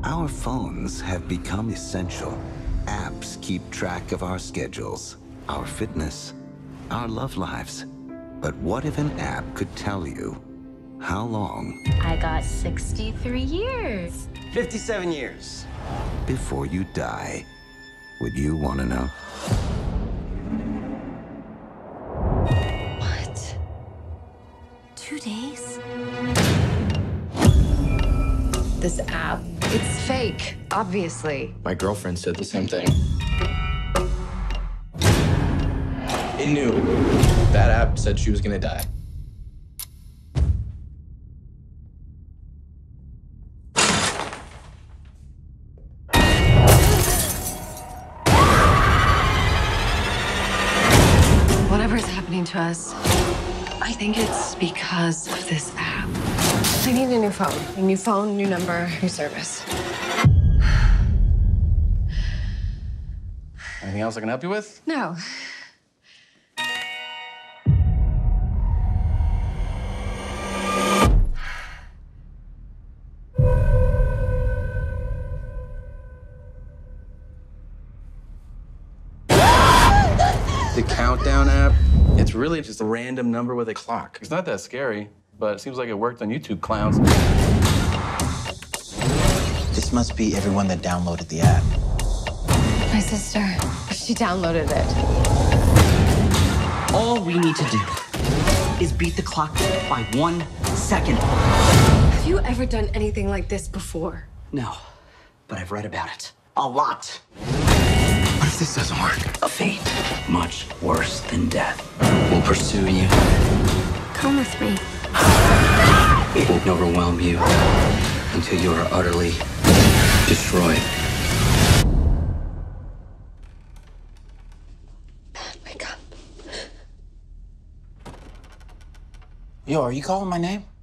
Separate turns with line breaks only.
Our phones have become essential. Apps keep track of our schedules, our fitness, our love lives. But what if an app could tell you how long
I got 63 years.
57 years.
before you die? Would you want to know?
What? 2 days?
This app, it's fake, obviously.
My girlfriend said the same thing. It knew. That app said she was gonna die.
Whatever's happening to us, I think it's because of this app. I need a new phone. A new phone, new number, new service.
Anything else I can help you with?
No.
The Countdown app, it's really just a random number with a clock. It's not that scary, but it seems like it worked on YouTube clowns.
This must be everyone that downloaded the app.
My sister, she downloaded it.
All we need to do is beat the clock by 1 second.
Have you ever done anything like this before?
No, but I've read about it. A lot.
What if this doesn't work?
A fate much worse than death will pursue you.
Come with me.
It will overwhelm you until you are utterly destroyed.
Wake up.
Yo, are you calling my name?